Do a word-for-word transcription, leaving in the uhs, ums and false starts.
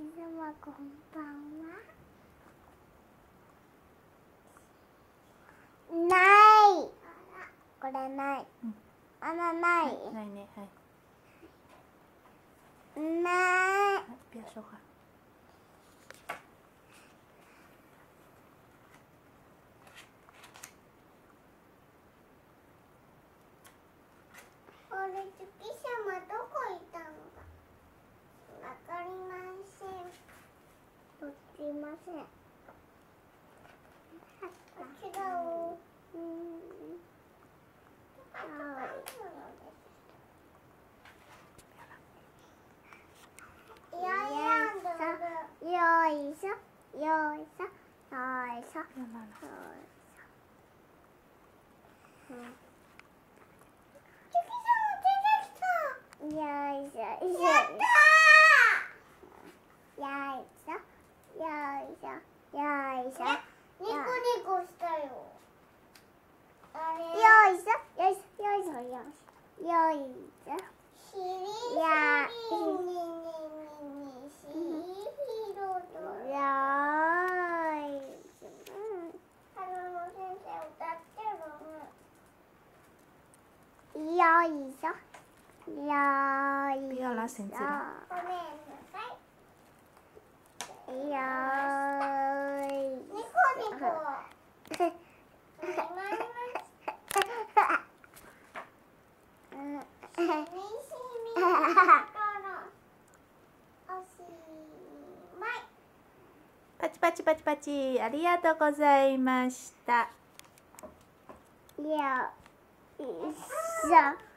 様こんばんは。ない。これない。 うん、 あらない。 はい、ないね、はい。 ない。 不要说话。 あれ、月様どこいたのか。わかりません。とってません。違う。うん。はい。よいしょ、よいしょ、よいしょ、よいしょ。よいしょ、よいしょ。やったー。よいしょ、よいしょ、よいしょ。ニコニコしたよ。あれ。よいしょ、よいしょ、よいしょ、よいしょ。よいしょ。しりしりににににしりひろと。よいしょ。花の先生歌ってるね。よいしょ。よいしょ。 不要拉绳子了。 ごめんなさい。よーい。ニコニコ。 パチパチパチパチ、ありがとうございました。 よいしょ。